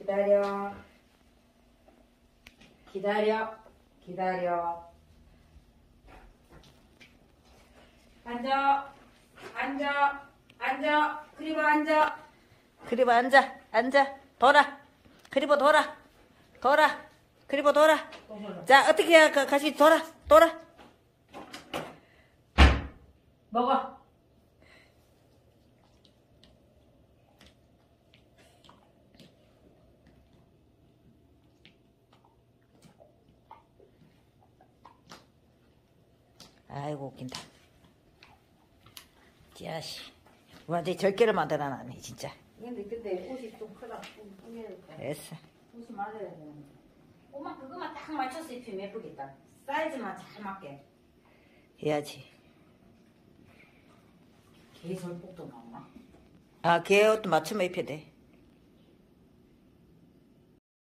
기다려. 기다려. 기다려. 앉아. 앉아. 앉아. 그리고 앉아. 그리고 앉아. 앉아. 돌아. 그리고 돌아. 돌아. 그리고 돌아. 자, 어떻게 해야 같이 돌아. 돌아. 먹어. 아이고 웃긴다. 자식. 완전히 절개를 만들어놨네 진짜. 근데 옷이 좀 크다. 됐어. 옷이 맞아야 되는데. 엄마 그거만 딱 맞춰서 입히면 예쁘겠다. 사이즈만 잘 맞게. 해야지. 개설복도 나오나? 아, 걔 옷도 맞추면 입혀야 돼.